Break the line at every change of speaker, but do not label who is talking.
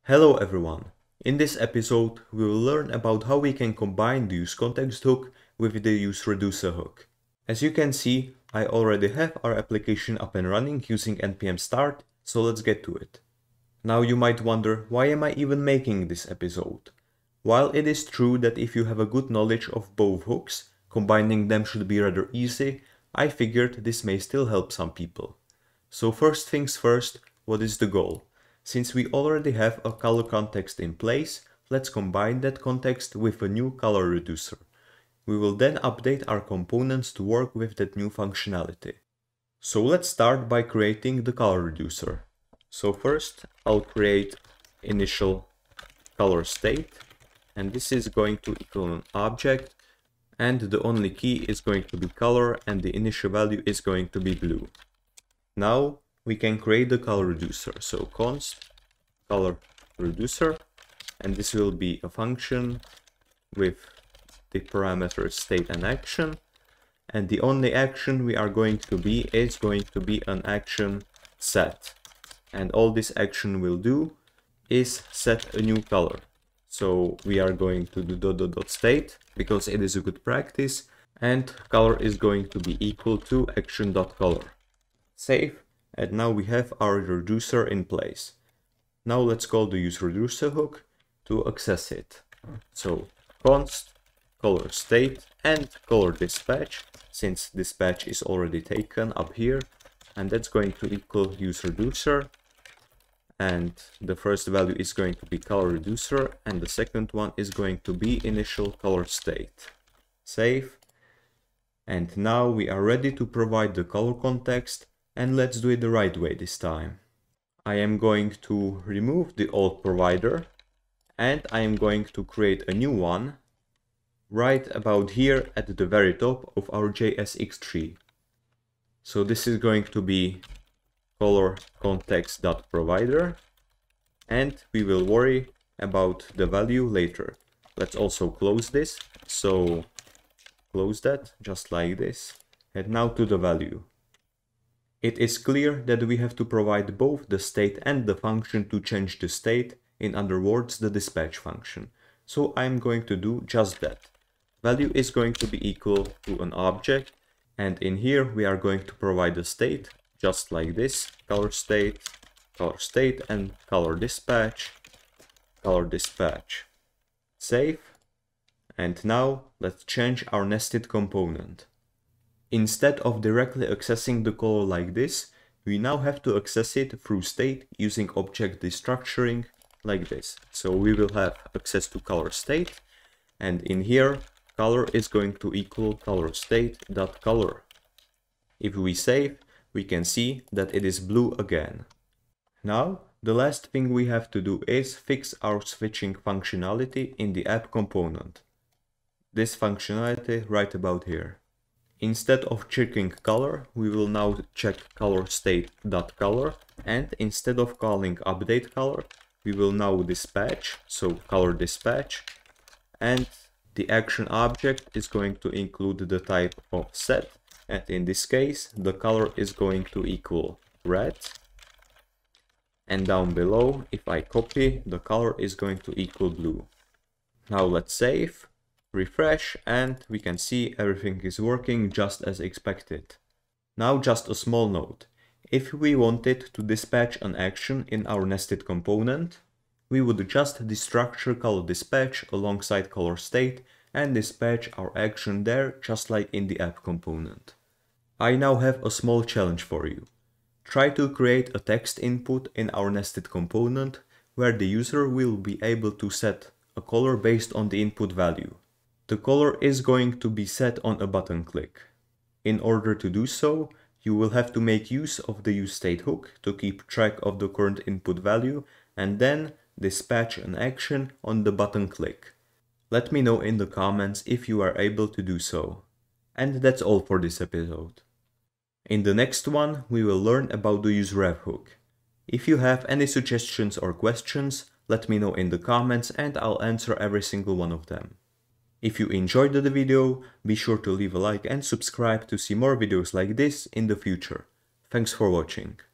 Hello everyone! In this episode, we will learn about how we can combine the useContext hook with the useReducer hook. As you can see, I already have our application up and running using npm start, so let's get to it. Now you might wonder, why am I even making this episode? While it is true that if you have a good knowledge of both hooks, combining them should be rather easy, I figured this may still help some people. So first things first, what is the goal? Since we already have a color context in place, let's combine that context with a new color reducer. We will then update our components to work with that new functionality. So let's start by creating the color reducer. So first I'll create initial color state, and this is going to equal an object, and the only key is going to be color and the initial value is going to be blue. Now we can create the color reducer. So const color reducer, and this will be a function with the parameters state and action, and the only action we are going to be is going to be an action set, and all this action will do is set a new color. So we are going to do .state because it is a good practice, and color is going to be equal to action.color. Save, and now we have our reducer in place. Now let's call the useReducer hook to access it. So const color state and color dispatch, since dispatch is already taken up here, and that's going to equal useReducer, and the first value is going to be color reducer and the second one is going to be initial color state. Save, and now we are ready to provide the color context, and let's do it the right way this time. I am going to remove the old provider and I am going to create a new one right about here at the very top of our JSX tree. So this is going to be color context.provider, and we will worry about the value later. Let's also close this. So close that just like this, and now to the value. It is clear that we have to provide both the state and the function to change the state, in other words the dispatch function. So I'm going to do just that. Value is going to be equal to an object, and in here we are going to provide the state just like this: color state, and color dispatch. Save, and now let's change our nested component. Instead of directly accessing the color like this, we now have to access it through state using object destructuring like this. So we will have access to color state, and in here color is going to equal color state.color. If we save, we can see that it is blue again. Now the last thing we have to do is fix our switching functionality in the app component. This functionality right about here. Instead of checking color, we will now check color state.color, and instead of calling update color, we will now dispatch, so color dispatch, and the action object is going to include the type of set, and in this case the color is going to equal red, and down below, if I copy, the color is going to equal blue. Now let's save, refresh, and we can see everything is working just as expected. Now just a small note: if we wanted to dispatch an action in our nested component, we would just destructure color dispatch alongside color state and dispatch our action there just like in the app component. I now have a small challenge for you. Try to create a text input in our nested component where the user will be able to set a color based on the input value. The color is going to be set on a button click. In order to do so, you will have to make use of the useState hook to keep track of the current input value and then dispatch an action on the button click. Let me know in the comments if you are able to do so. And that's all for this episode. In the next one, we will learn about the useRev hook. If you have any suggestions or questions, let me know in the comments and I'll answer every single one of them. If you enjoyed the video, be sure to leave a like and subscribe to see more videos like this in the future. Thanks for watching.